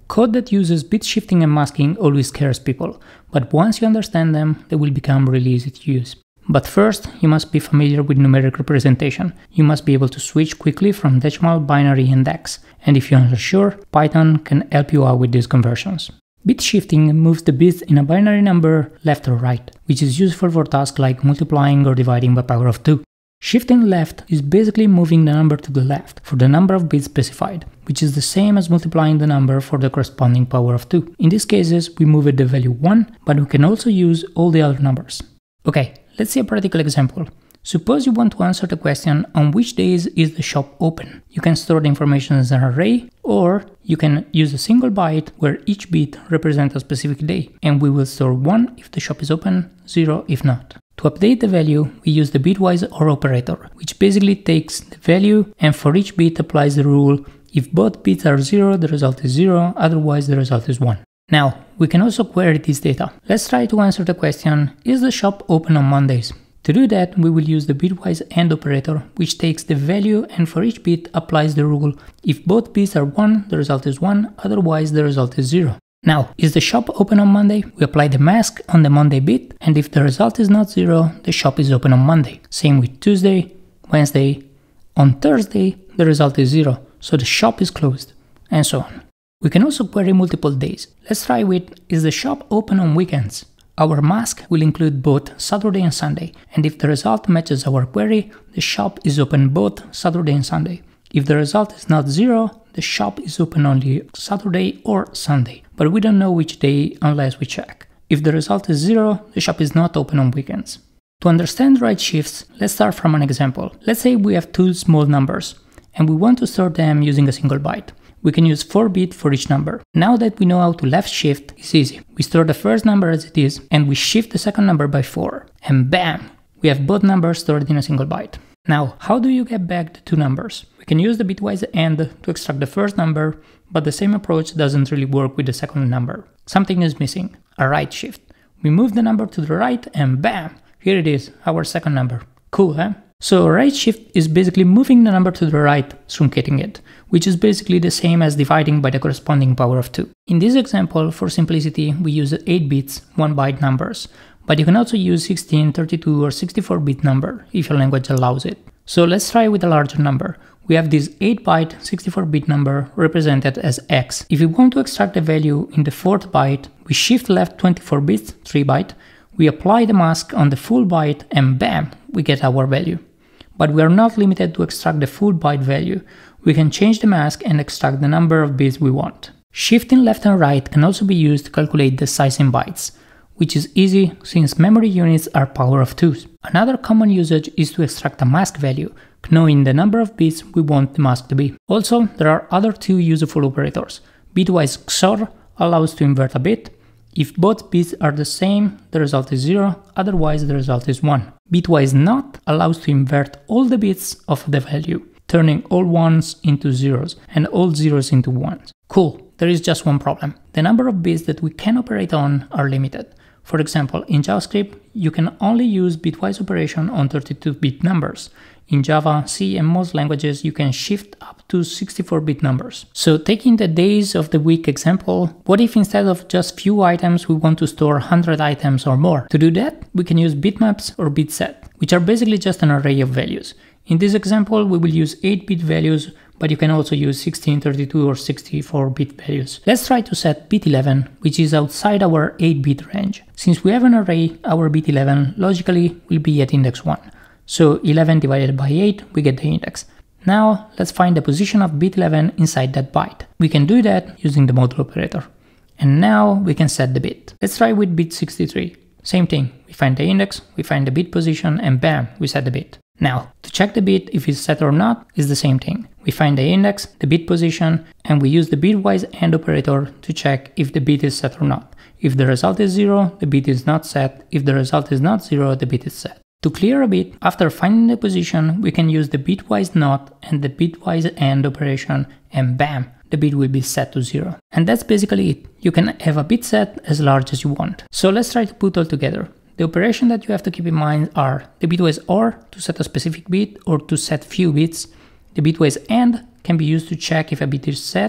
Code that uses bit shifting and masking always scares people, but once you understand them, they will become really easy to use. But first, you must be familiar with numeric representation. You must be able to switch quickly from decimal, binary, and hex. And if you're not sure, Python can help you out with these conversions. Bit shifting moves the bits in a binary number left or right, which is useful for tasks like multiplying or dividing by power of 2. Shifting left is basically moving the number to the left for the number of bits specified, which is the same as multiplying the number for the corresponding power of 2. In these cases, we move the value 1, but we can also use all the other numbers. Okay, let's see a practical example. Suppose you want to answer the question on which days is the shop open. You can store the information as an array, or you can use a single byte where each bit represents a specific day, and we will store 1 if the shop is open, 0 if not. To update the value, we use the bitwise OR operator, which basically takes the value and for each bit applies the rule: if both bits are 0, the result is 0, otherwise the result is 1. Now, we can also query this data. Let's try to answer the question, is the shop open on Mondays? To do that, we will use the bitwise AND operator, which takes the value and for each bit applies the rule: if both bits are 1, the result is 1, otherwise the result is 0. Now, is the shop open on Monday? We apply the mask on the Monday bit, and if the result is not 0, the shop is open on Monday. Same with Tuesday, Wednesday. On Thursday, the result is 0, so the shop is closed, and so on. We can also query multiple days. Let's try with, is the shop open on weekends? Our mask will include both Saturday and Sunday, and if the result matches our query, the shop is open both Saturday and Sunday. If the result is not 0, the shop is open only Saturday or Sunday, but we don't know which day unless we check. If the result is 0, the shop is not open on weekends. To understand right shifts, let's start from an example. Let's say we have two small numbers, and we want to store them using a single byte. We can use 4 bits for each number. Now that we know how to left shift, it's easy. We store the first number as it is, and we shift the second number by 4. And bam! We have both numbers stored in a single byte. Now, how do you get back the two numbers? We can use the bitwise AND to extract the first number, but the same approach doesn't really work with the second number. Something is missing, a right shift. We move the number to the right and bam! Here it is, our second number. Cool, huh? So right shift is basically moving the number to the right, truncating it, which is basically the same as dividing by the corresponding power of 2. In this example, for simplicity, we use 8 bits, 1 byte numbers, but you can also use 16, 32 or 64-bit number if your language allows it. So let's try with a larger number. We have this 8-byte 64-bit number represented as x. If we want to extract the value in the 4th byte, we shift left 24 bits, 3 byte, we apply the mask on the full byte and bam, we get our value. But we are not limited to extract the full byte value. We can change the mask and extract the number of bits we want. Shifting left and right can also be used to calculate the size in bytes, which is easy since memory units are power of 2s. Another common usage is to extract a mask value, knowing the number of bits we want the mask to be. Also, there are other two useful operators. Bitwise XOR allows to invert a bit. If both bits are the same, the result is 0, otherwise the result is 1. Bitwise NOT allows to invert all the bits of the value, turning all 1s into 0s and all 0s into 1s. Cool, there is just one problem. The number of bits that we can operate on are limited. For example, in JavaScript, you can only use bitwise operation on 32-bit numbers. In Java, C, and most languages, you can shift up to 64-bit numbers. So taking the days of the week example, what if instead of just few items, we want to store 100 items or more? To do that, we can use bitmaps or bitset, which are basically just an array of values. In this example, we will use 8-bit values, but you can also use 16, 32, or 64-bit values. Let's try to set bit 11, which is outside our 8-bit range. Since we have an array, our bit 11 logically will be at index 1. So 11 divided by 8, we get the index. Now let's find the position of bit 11 inside that byte. We can do that using the modulo operator. And now we can set the bit. Let's try with bit 63. Same thing, we find the index, we find the bit position, and bam, we set the bit. Now, to check the bit if it's set or not is the same thing. We find the index, the bit position, and we use the bitwise AND operator to check if the bit is set or not. If the result is 0, the bit is not set. If the result is not 0, the bit is set. To clear a bit, after finding the position, we can use the bitwise NOT and the bitwise AND operation, and bam, the bit will be set to 0. And that's basically it. You can have a bit set as large as you want. So let's try to put all together. The operation that you have to keep in mind are the bitwise OR to set a specific bit or to set few bits. The bitwise AND can be used to check if a bit is set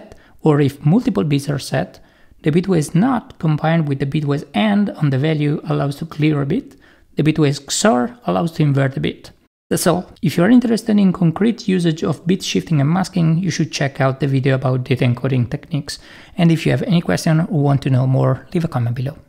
or if multiple bits are set, the bitwise NOT combined with the bitwise AND on the value allows to clear a bit, the bitwise XOR allows to invert a bit. That's all. If you are interested in concrete usage of bit shifting and masking, you should check out the video about data encoding techniques. And if you have any question or want to know more, leave a comment below.